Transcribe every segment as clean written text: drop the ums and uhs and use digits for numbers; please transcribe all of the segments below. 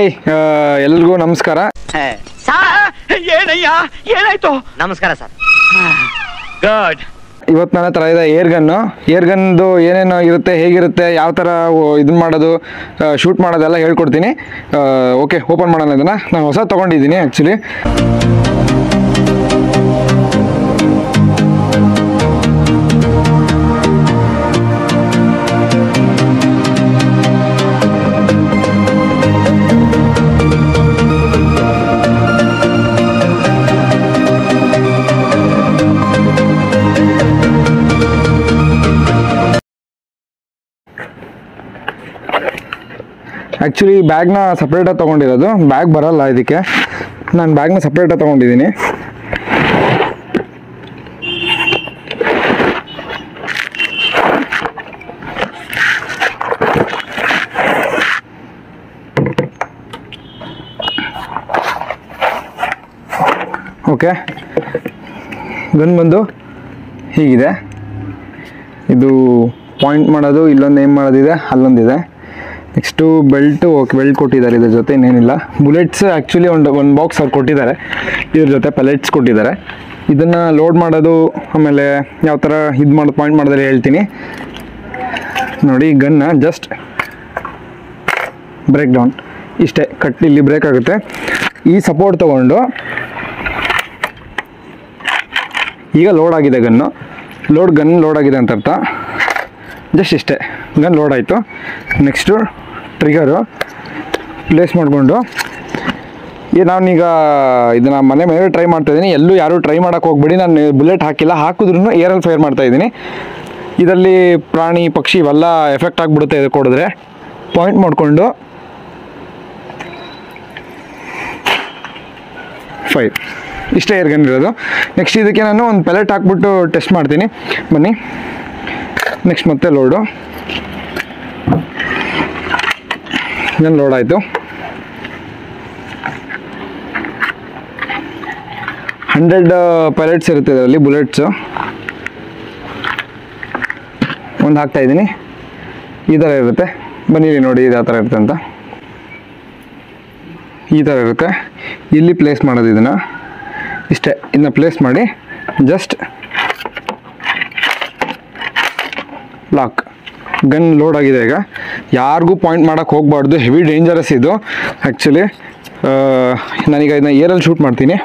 Hi ಎಲ್ರಿಗೂ ನಮಸ್ಕಾರ. ಏನಾಯ್ತು? ನಮಸ್ಕಾರ ಸರ್. ಗುಡ್. ಇವತ್ತು ನನ್ನ ಹತ್ರ ಇದೆ ಏರ್ಗನ್ದು ಏನೇನು ಇರುತ್ತೆ, ಹೇಗಿರುತ್ತೆ, ಯಾವ ಥರ ಇದನ್ನ ಮಾಡೋದು, ಶೂಟ್ ಮಾಡೋದೆಲ್ಲ ಹೇಳ್ಕೊಡ್ತೀನಿ. ಓಕೆ, ಓಪನ್ ಮಾಡೋಣ. ಇದನ್ನು ನಾನು ಹೊಸ ತೊಗೊಂಡಿದ್ದೀನಿ ಆ್ಯಕ್ಚುಲಿ. ಆ್ಯಕ್ಚುಲಿ ಬ್ಯಾಗ್ನ ಸಪ್ರೇಟಾಗಿ ತೊಗೊಂಡಿರೋದು, ಬ್ಯಾಗ್ ಬರಲ್ಲ ಇದಕ್ಕೆ. ನಾನು ಬ್ಯಾಗ್ನ ಸಪ್ರೇಟಾಗಿ ತೊಗೊಂಡಿದ್ದೀನಿ. ಓಕೆ, ಗನ್ ಬಂದು ಹೀಗಿದೆ. ಇದು ಪಾಯಿಂಟ್ ಮಾಡೋದು, ಇಲ್ಲೊಂದು ಏಮ್ ಮಾಡೋದಿದೆ, ಅಲ್ಲೊಂದಿದೆ. ನೆಕ್ಸ್ಟು ಬೆಲ್ಟು, ಓಕೆ ಬೆಲ್ಟ್ ಕೊಟ್ಟಿದ್ದಾರೆ ಇದ್ರ ಜೊತೆ, ಇನ್ನೇನಿಲ್ಲ. ಬುಲೆಟ್ಸ್ ಆ್ಯಕ್ಚುಲಿ ಒಂದು ಬಾಕ್ಸ್ ಅವ್ರು ಕೊಟ್ಟಿದ್ದಾರೆ, ಇದ್ರ ಜೊತೆ ಪೆಲೆಟ್ಸ್ ಕೊಟ್ಟಿದ್ದಾರೆ. ಇದನ್ನು ಲೋಡ್ ಮಾಡೋದು, ಆಮೇಲೆ ಯಾವ ಥರ ಇದು ಮಾಡೋದು, ಪಾಯಿಂಟ್ ಮಾಡಿದ್ರೆ ಹೇಳ್ತೀನಿ ನೋಡಿ. ಗನ್ನ ಜಸ್ಟ್ ಬ್ರೇಕ್ ಡೌನ್, ಇಷ್ಟೇ ಕಟ್, ಇಲ್ಲಿ ಬ್ರೇಕ್ ಆಗುತ್ತೆ. ಈ ಸಪೋರ್ಟ್ ತೊಗೊಂಡು ಈಗ ಲೋಡ್ ಆಗಿದೆ ಗನ್ ಲೋಡ್ ಆಗಿದೆ ಅಂತ ಅರ್ಥ. ಜಸ್ಟ್ ಇಷ್ಟೇ, ಗನ್ ಲೋಡ್ ಆಯಿತು. ನೆಕ್ಸ್ಟು ಟ್ರಿಗರು ಪ್ಲೇಸ್ ಮಾಡಿಕೊಂಡು ನಾನೀಗ ಇದನ್ನು ಮನೆ ಮೇಲೆ ಟ್ರೈ ಮಾಡ್ತಾಯಿದ್ದೀನಿ. ಎಲ್ಲೂ ಯಾರೂ ಟ್ರೈ ಮಾಡೋಕ್ಕೆ ಹೋಗ್ಬಿಡಿ, ನಾನು ಬುಲೆಟ್ ಹಾಕಿಲ್ಲ, ಹಾಕಿದ್ರೂ ಏರಲ್ಲಿ ಫೈರ್ ಮಾಡ್ತಾಯಿದ್ದೀನಿ. ಇದರಲ್ಲಿ ಪ್ರಾಣಿ ಪಕ್ಷಿ ಇವೆಲ್ಲ ಎಫೆಕ್ಟ್ ಆಗಿಬಿಡುತ್ತೆ ಇದಕ್ಕೆ ಹೊಡೆದ್ರೆ. ಪಾಯಿಂಟ್ ಮಾಡಿಕೊಂಡು ಫೈರ್, ಇಷ್ಟೇ ಏರ್ಗನ್ ಇರೋದು. ನೆಕ್ಸ್ಟ್ ಇದಕ್ಕೆ ನಾನು ಒಂದು ಪೆಲೆಟ್ ಹಾಕ್ಬಿಟ್ಟು ಟೆಸ್ಟ್ ಮಾಡ್ತೀನಿ, ಬನ್ನಿ. ನೆಕ್ಸ್ಟ್ ಮತ್ತೆ ಲೋಡು, ಗನ್ ಲೋಡ್ ಆಯಿತು. 100 ಪೆಲೆಟ್ಸ್ ಇರುತ್ತೆ ಇದರಲ್ಲಿ, ಬುಲೆಟ್ಸು. ಒಂದು ಹಾಕ್ತಾಯಿದ್ದೀನಿ, ಈ ಥರ ಇರುತ್ತೆ. ಬನ್ನಿ ನೋಡಿ ಇದು ಯಾವ ಥರ ಇರುತ್ತೆ ಅಂತ. ಈ ಥರ ಇರುತ್ತೆ. ಇಲ್ಲಿ ಪ್ಲೇಸ್ ಮಾಡೋದು ಇದನ್ನು, ಇಷ್ಟೇ. ಇನ್ನು ಪ್ಲೇಸ್ ಮಾಡಿ ಜಸ್ಟ್ ಲಾಕ್. ಗನ್ ಲೋಡ್ ಆಗಿದೆ. ಈಗ ಯಾರಿಗೂ ಪಾಯಿಂಟ್ ಮಾಡೋಕ್ಕೆ ಹೋಗಬಾರ್ದು, ಹೆವಿ ಡೇಂಜರಸ್ ಇದು ಆ್ಯಕ್ಚುಲಿ. ನಾನೀಗ ಇದನ್ನ ಏರಲ್ಲಿ ಶೂಟ್ ಮಾಡ್ತೀನಿ.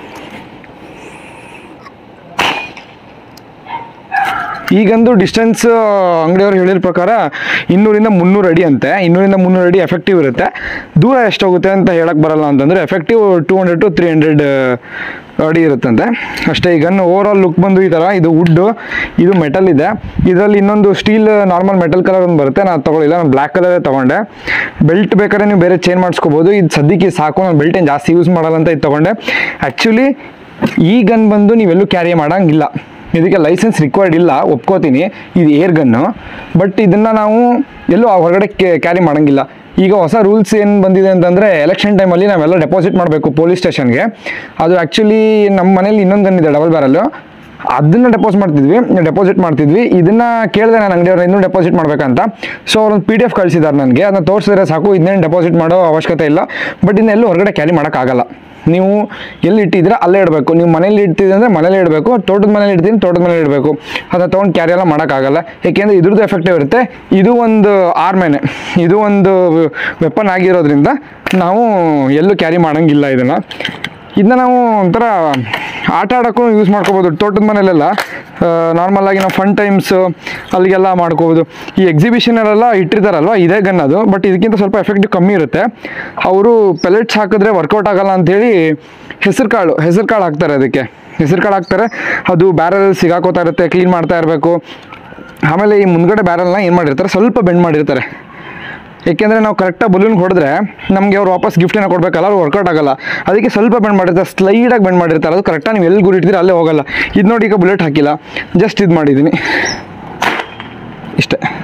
ಈಗಂದು ಡಿಸ್ಟೆನ್ಸ್ ಅಂಗಡಿಯವ್ರು ಹೇಳಿದ ಪ್ರಕಾರ 200 ರಿಂದ 300 ಅಡಿ ಅಂತೆ. 200 ರಿಂದ 300 ಅಡಿ ಎಫೆಕ್ಟಿವ್ ಇರುತ್ತೆ. ದೂರ ಎಷ್ಟೋಗುತ್ತೆ ಅಂತ ಹೇಳಕ್ಕೆ ಬರಲ್ಲ, ಅಂತಂದರೆ ಎಫೆಕ್ಟಿವ್ 200 to 300 ಅಡಿ ಇರುತ್ತಂತೆ ಅಷ್ಟೇ. ಈ ಗನ್ ಓವರ್ ಆಲ್ ಲುಕ್ ಬಂದು ಈ ಥರ. ಇದು ವುಡ್ಡು, ಇದು ಮೆಟಲ್ ಇದೆ. ಇದರಲ್ಲಿ ಇನ್ನೊಂದು ಸ್ಟೀಲ್ ನಾರ್ಮಲ್ ಮೆಟಲ್ ಕಲರ್ ಒಂದು ಬರುತ್ತೆ, ನಾನು ತೊಗೊಳ್ಳಿಲ್ಲ, ನಾನು ಬ್ಲ್ಯಾಕ್ ಕಲರೇ ತೊಗೊಂಡೆ. ಬೆಲ್ಟ್ ಬೇಕಾದ್ರೆ ನೀವು ಬೇರೆ ಚೇಂಜ್ ಮಾಡಿಸ್ಕೋಬೋದು. ಇದು ಸದ್ಯಕ್ಕೆ ಸಾಕು, ನಾನು ಬೆಲ್ಟ್ ಏನು ಜಾಸ್ತಿ ಯೂಸ್ ಮಾಡಲ್ಲ ಅಂತ ಇದು ತೊಗೊಂಡೆ. ಆ್ಯಕ್ಚುಲಿ ಈ ಗನ್ ಬಂದು ನೀವೆಲ್ಲೂ ಕ್ಯಾರಿ ಮಾಡೋಂಗಿಲ್ಲ, ಇದಕ್ಕೆ ಲೈಸೆನ್ಸ್ ರಿಕ್ವೈರ್ಡ್ ಇಲ್ಲ, ಒಪ್ಕೋತೀನಿ. ಇದು ಏರ್ಗನ್ನು, ಬಟ್ ಇದನ್ನು ನಾವು ಎಲ್ಲೂ ಹೊರಗಡೆ ಕ್ಯಾರಿ ಮಾಡೋಂಗಿಲ್ಲ. ಈಗ ಹೊಸ ರೂಲ್ಸ್ ಏನು ಬಂದಿದೆ ಅಂತಂದರೆ, ಎಲೆಕ್ಷನ್ ಟೈಮಲ್ಲಿ ನಾವೆಲ್ಲ ಡೆಪಾಸಿಟ್ ಮಾಡಬೇಕು ಪೊಲೀಸ್ ಸ್ಟೇಷನ್ಗೆ. ಅದು ಆ್ಯಕ್ಚುಲಿ ನಮ್ಮ ಮನೇಲಿ ಇನ್ನೊಂದು ಗನ್ ಇದೆ, ಡಬಲ್ ಬ್ಯಾರಲ್ಲು, ಅದನ್ನು ಡೆಪಾಸಿಟ್ ಮಾಡ್ತಿದ್ವಿ. ಇದನ್ನು ಕೇಳಿದೆ ನಾನು ಅಂಗಡಿಯವ್ರು, ಇನ್ನೂ ಡೆಪಾಸಿಟ್ ಮಾಡಬೇಕಂತ. ಸೊ ಅವ್ರೊಂದು PDF ಕಳಿಸಿದ್ದಾರೆ ನನಗೆ, ಅದನ್ನ ತೋರಿಸಿದ್ರೆ ಸಾಕು, ಇದನ್ನೇನು ಡೆಪಾಸಿಟ್ ಮಾಡೋ ಅವಶ್ಯಕತೆ ಇಲ್ಲ. ಬಟ್ ಇದನ್ನೆಲ್ಲೂ ಹೊರಗಡೆ ಕ್ಯಾರಿ ಮಾಡೋಕ್ಕಾಗಲ್ಲ. ನೀವು ಎಲ್ಲಿ ಇಟ್ಟಿದ್ರೆ ಅಲ್ಲೇ ಇಡಬೇಕು. ನೀವು ಮನೇಲಿ ಇಡ್ತಿದ್ರೆ ಅಂದರೆ ಮನೇಲಿ ಇಡಬೇಕು, ತೋಟದ ಮನೇಲಿ ಇಡ್ತೀನಿ ತೋಟದ ಮನೇಲಿ ಇಡಬೇಕು. ಅದನ್ನು ತೊಗೊಂಡು ಕ್ಯಾರಿ ಎಲ್ಲ ಮಾಡೋಕ್ಕಾಗಲ್ಲ, ಏಕೆಂದರೆ ಇದ್ರದ್ದು ಎಫೆಕ್ಟಿವ್ ಇರುತ್ತೆ. ಇದು ಒಂದು ಆರ್ಮೇನೆ, ಇದು ಒಂದು ವೆಪನ್ ಆಗಿರೋದ್ರಿಂದ ನಾವು ಎಲ್ಲೂ ಕ್ಯಾರಿ ಮಾಡೋಂಗಿಲ್ಲ. ಇದನ್ನ ನಾವು ಒಂಥರ ಆಟ ಆಡೋಕ್ಕೂ ಯೂಸ್ ಮಾಡ್ಕೋಬೋದು. ತೋಟದ ಮನೇಲೆಲ್ಲ ನಾರ್ಮಲಾಗಿ ನಾವು ಫನ್ ಟೈಮ್ಸು ಅಲ್ಲಿಗೆಲ್ಲ ಮಾಡ್ಕೋಬೋದು. ಈ ಎಕ್ಸಿಬಿಷನಲ್ಲೆಲ್ಲ ಇಟ್ಟಿರ್ತಾರಲ್ವ, ಇದೇ ಗನ್ ಅದು, ಬಟ್ ಇದಕ್ಕಿಂತ ಸ್ವಲ್ಪ ಎಫೆಕ್ಟಿವ್ ಕಮ್ಮಿ ಇರುತ್ತೆ. ಅವರು ಪೆಲೆಟ್ಸ್ ಹಾಕಿದ್ರೆ ವರ್ಕೌಟ್ ಆಗಲ್ಲ ಅಂಥೇಳಿ ಹೆಸರು ಕಾಳು ಹಾಕ್ತಾರೆ. ಅದಕ್ಕೆ ಹೆಸರು ಕಾಳು ಹಾಕ್ತಾರೆ. ಅದು ಬ್ಯಾರಲ್ ಸಿಗಾಕೋತಾ ಇರುತ್ತೆ, ಕ್ಲೀನ್ ಮಾಡ್ತಾ ಇರಬೇಕು. ಆಮೇಲೆ ಈ ಮುಂದ್ಗಡೆ ಬ್ಯಾರಲ್ನ ಏನು ಮಾಡಿರ್ತಾರೆ, ಸ್ವಲ್ಪ ಬೆಂಡ್ ಮಾಡಿರ್ತಾರೆ. ಏಕೆಂದರೆ ನಾವು ಕರೆಕ್ಟಾಗಿ ಬಲೂನ್ಗೆ ಹೊಡೆದ್ರೆ ನಮಗೆ ಅವ್ರು ವಾಪಸ್ ಗಿಫ್ಟನ್ನು ಕೊಡಬೇಕಲ್ಲ, ಅವ್ರು ವರ್ಕೌಟ್ ಆಗಲ್ಲ. ಅದಕ್ಕೆ ಸ್ವಲ್ಪ ಬೆಂಡ್ ಮಾಡಿರ್ತಾರೆ, ಸ್ಲೈಡಾಗಿ ಬೆಂಡ್ ಮಾಡಿರ್ತಾರೆ. ಅದು ಕರೆಕ್ಟಾಗಿ ನೀವು ಎಲ್ಲಿ ಗುರಿ ಇಡ್ತೀರ ಅಲ್ಲೇ ಹೋಗಲ್ಲ. ಇದು ನೋಡಿ, ಈಗ ಬುಲೆಟ್ ಹಾಕಿಲ್ಲ, ಜಸ್ಟ್ ಇದು ಮಾಡಿದ್ದೀನಿ ಇಷ್ಟೇ.